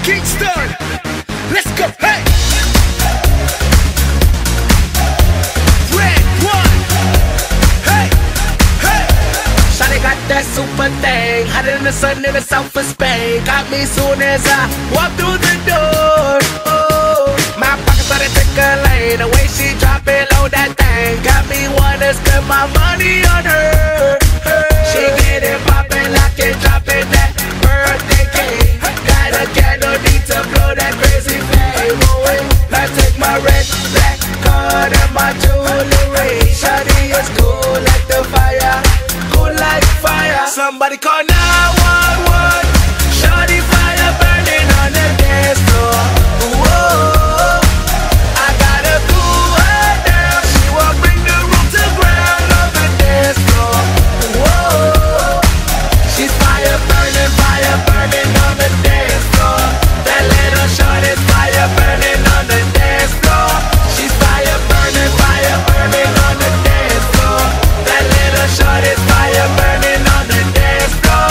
Kingston, let's go, hey! Red one, hey, hey! Shawty got that super thing, hotter than the sun in the south of Spain. Got me soon as I walk through the door. Oh, my pockets started tickling, the way she drop it low, that thing got me wanna spend my money on her. She get it poppin', lock it, drop it, that birthday cake. Got a candle, need to blow that crazy flame away. I take my red, black card and my jewelry. Shawty is cool like the fire, cool like fire. Somebody call 911. Shawty fire burning on the dance floor. Whoa, I gotta cool her down. She won't bring the room to ground on the dance floor. Whoa, she's fire burning on the dance floor. That little shorty's fire burning on the dance floor. She's fire burning on the dance floor. That little shorty's fire burning on the dance floor.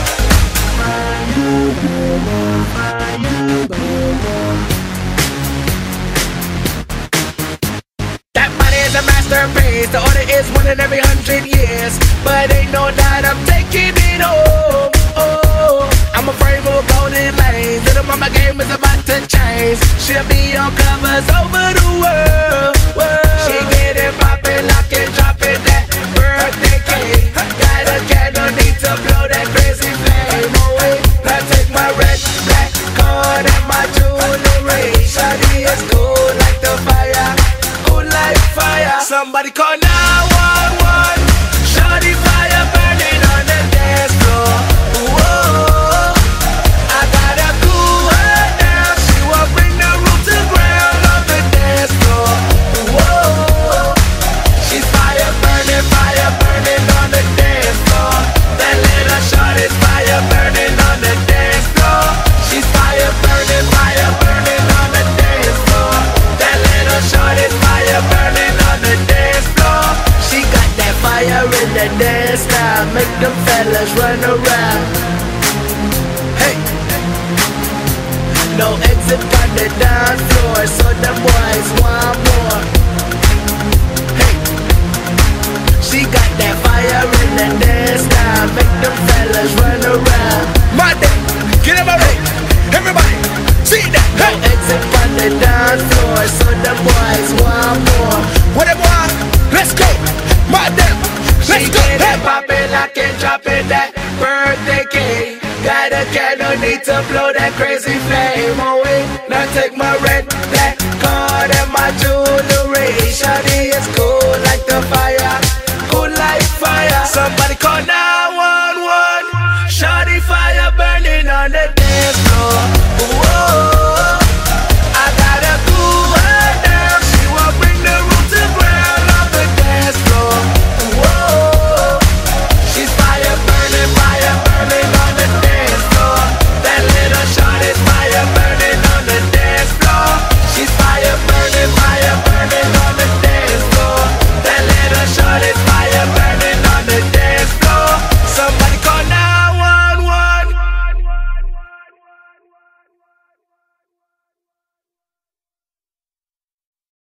That body is a masterpiece. The order is one in every 100 years, but ain't no doubt I'm taking it home. Oh, I'm afraid of golden lanes. Little mama game is about to change. She'll be on covers over the world. She get it poppin', lock it, drop it, that birthday cake. Got a candle, need to blow that crazy flame away. I take my red, black card and my jewelry. Shawty is cool like the fire, cool like fire. Somebody call 911. Shawty fire burning on the dance floor. Whoa, I gotta cool her down. She won't bring the room to ground on the dance floor. Whoa, she's fire burning on the dance floor. That little shorty's fire burning on the dance floor. She's fire burning on the dance floor. That little shorty's fire burning on the dance floor. She got that fire in the dance now, make them fellas run around. Hey, no exit on the dance floor, so the boys want more. Hey, she got that fire in the dance now, make them fellas run around. My day, get in my way, everybody, see that. Hey, no exit on the dance floor, so the boys want more. What them want? Let's go, my damn, let's go. She get it poppin', lock it, drop it, that birthday cake. Got a candle, need to blow that crazy flame away. Now take my red, black card and my jewelry. Shawty is cool